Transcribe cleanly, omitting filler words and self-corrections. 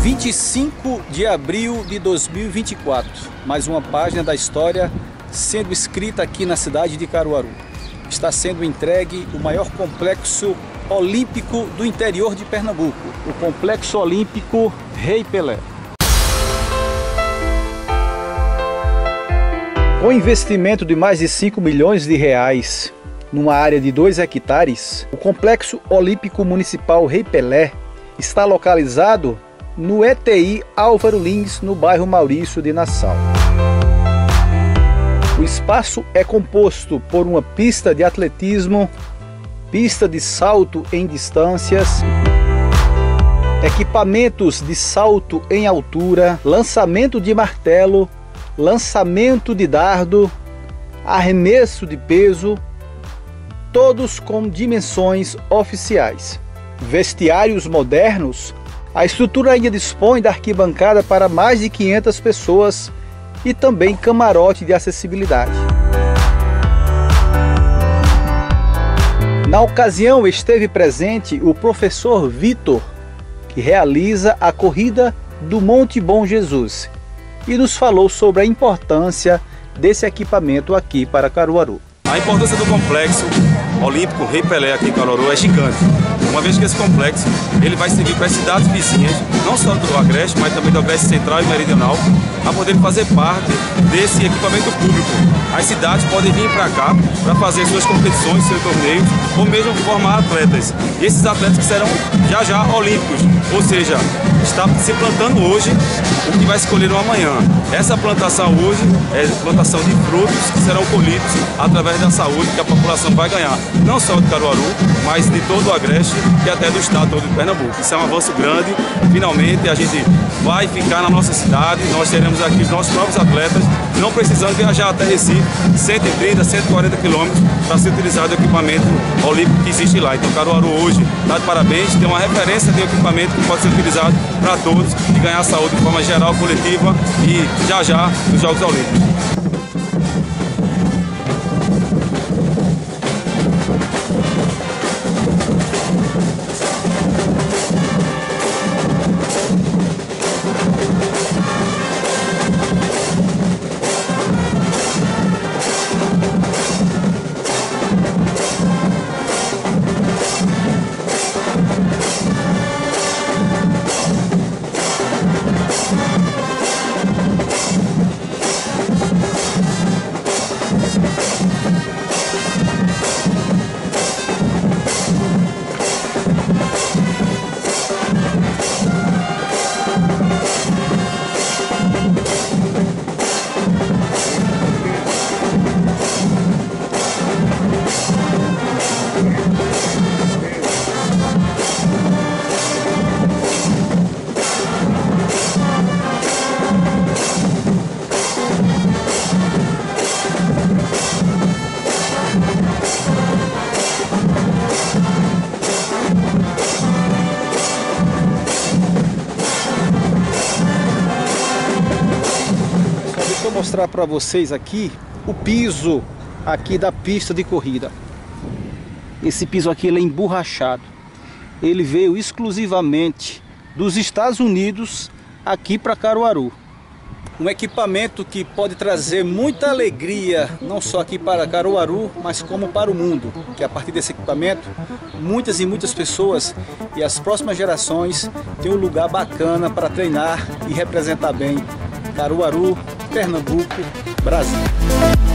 25 de abril de 2024, mais uma página da história sendo escrita aqui na cidade de Caruaru. Está sendo entregue o maior complexo olímpico do interior de Pernambuco, o Complexo Olímpico Rei Pelé. Com investimento de mais de 5 milhões de reais, numa área de 2 hectares, o Complexo Olímpico Municipal Rei Pelé está localizado no ETI Álvaro Lins, no bairro Maurício de Nassau. O espaço é composto por uma pista de atletismo, pista de salto em distâncias, equipamentos de salto em altura, lançamento de martelo, lançamento de dardo, arremesso de peso, todos com dimensões oficiais. Vestiários modernos. A estrutura ainda dispõe da arquibancada para mais de 500 pessoas e também camarote de acessibilidade. Na ocasião esteve presente o professor Vitor, que realiza a corrida do Monte Bom Jesus, e nos falou sobre a importância desse equipamento aqui para Caruaru. A importância do Complexo Olímpico Rei Pelé aqui em Caruaru é gigante, uma vez que esse complexo ele vai servir para as cidades vizinhas, não só do Agreste, mas também do Agreste Central e Meridional, a poder fazer parte desse equipamento público. As cidades podem vir para cá para fazer suas competições, seus torneios, ou mesmo formar atletas. E esses atletas que serão já olímpicos, ou seja, está se plantando hoje o que vai se colher no amanhã. Essa plantação hoje é plantação de frutos que serão colhidos através da saúde que a população vai ganhar, não só de Caruaru, mas de todo o Agreste e até do estado todo de Pernambuco. Isso é um avanço grande. Finalmente a gente vai ficar na nossa cidade, nós teremos aqui os nossos novos atletas, não precisando viajar até Recife, 130, 140 quilômetros para ser utilizado o equipamento olímpico que existe lá. Então Caruaru hoje está de parabéns, tem uma referência de equipamento que pode ser utilizado para todos e ganhar saúde de forma geral, coletiva e já nos Jogos Olímpicos. Vou mostrar para vocês aqui o piso aqui da pista de corrida. Esse piso aqui ele é emborrachado. Ele veio exclusivamente dos Estados Unidos aqui para Caruaru. Um equipamento que pode trazer muita alegria, não só aqui para Caruaru, mas como para o mundo. Que a partir desse equipamento, muitas e muitas pessoas e as próximas gerações têm um lugar bacana para treinar e representar bem Caruaru, Pernambuco, Brasil.